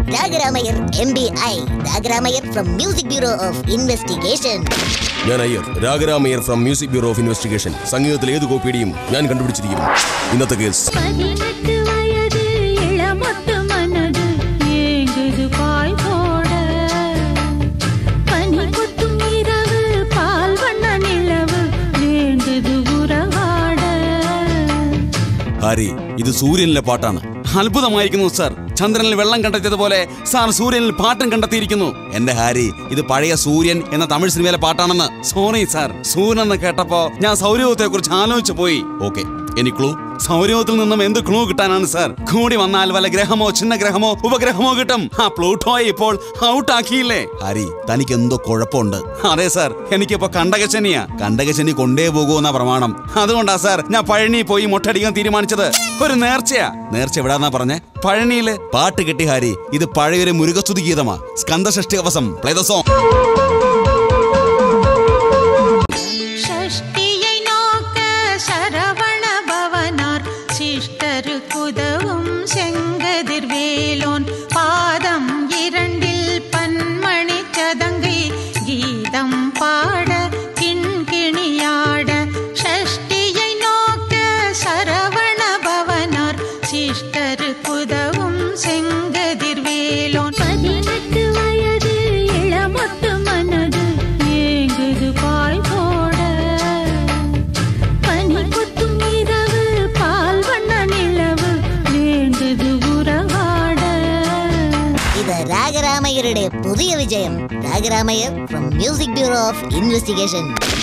Ragaramayyar MBI, Ragaramayyar from Music Bureau of Investigation. ഞാൻ Iyer, Ragaramayyar from music bureau of investigation. സംഗീതത്തിലെ ഏത് കോപ്പിയുടെയും ഞാൻ കണ്ടുപിടിച്ചിരിക്കുന്നു. ഇന്നത്തെ കേസ് ഹരി, ഇത് സൂര്യനിലെ പാട്ടാണ്. അത്ഭുതമായിരിക്കുന്നു സാർ. ചന്ദ്രനിൽ വെള്ളം കണ്ടെത്തിയതുപോലെ സാർ സൂര്യനിൽ പാട്ടും കണ്ടെത്തിയിരിക്കുന്നു. എന്റെ ഹാരി, ഇത് പഴയ സൂര്യൻ എന്ന തമിഴ് സിനിമയിലെ പാട്ടാണെന്ന്. സോറി സാർ, സൂര്യൻ എന്ന് കേട്ടപ്പോ ഞാൻ സൗരയൂഥത്തെ കുറിച്ച് ആലോചിച്ചു പോയി. Okay, any clue? സൗരയൂഥത്തിൽ നിന്നും എന്ത് ക്ലൂ കിട്ടാനാണ് സാർ? കൂടി വന്നാൽ വല്ല ഗ്രഹമോ ചിന്ന ഗ്രഹമോ ഉപഗ്രഹമോ കിട്ടും. ആ പ്ലൂട്ടോയെ ഇപ്പോൾ ഔട്ട് ആക്കിയില്ലേ? ഹരി, തനിക്ക് എന്തോ കുഴപ്പമുണ്ട്. അതെ സാർ, എനിക്കിപ്പോ കണ്ടകശനിയാ. കണ്ടകശനി കൊണ്ടേ പോകുമെന്ന പ്രമാണം. അതുകൊണ്ടാ സാർ ഞാൻ പഴനി പോയി മൊട്ടടിക്കാൻ തീരുമാനിച്ചത്. ഒരു നേർച്ചയാ. നേർച്ച എവിടാന്നാ പറഞ്ഞേ? പഴനിയില്. പാട്ട് കെട്ടി ഹാരി, ഇത് പഴയൊരു മുരുകസ്തുതി ഗീതമാ. Skanda Shashti Kavasam. Play the song. കുതവും ചെങ്കതിർവേലോൻ പാദം ഇരണ്ടിൽ പന്മണി ചതങ്കി ഗീതം പാട കിൺകിണിയാട ഷഷ്ടിயை നോക്ക சரவண பவனார் சிஷ்டர் குதவும் செங்கதிர்வேலோன் 18 வயது இளமொட்டு மனது ஏங்குது பாய் போட பனி கொட்டும் இரவு பால் வண்ண நிலவு வேண்டுது உறவாட. ഇത് രാഗരാമയ്യരുടെ പുതിയ വിജയം. Ragaramayyar from Music Bureau of Investigation.